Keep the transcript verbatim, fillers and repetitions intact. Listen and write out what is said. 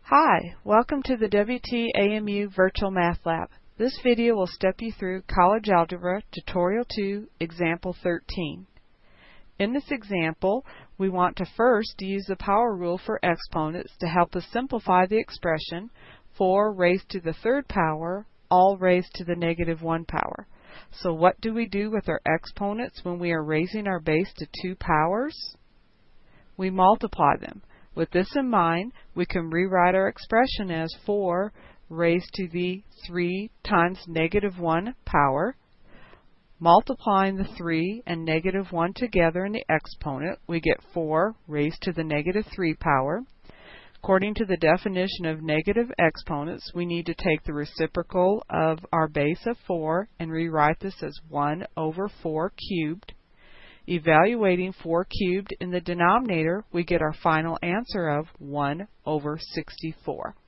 Hi, welcome to the W T A M U Virtual Math Lab. This video will step you through College Algebra Tutorial two, Example thirteen. In this example, we want to first use the power rule for exponents to help us simplify the expression four raised to the third power, all raised to the negative one power. So what do we do with our exponents when we are raising our base to two powers? We multiply them. With this in mind, we can rewrite our expression as four raised to the three times negative one power. Multiplying the three and negative one together in the exponent, we get four raised to the negative three power. According to the definition of negative exponents, we need to take the reciprocal of our base of four and rewrite this as one over four cubed. Evaluating four cubed in the denominator, we get our final answer of one over sixty-four.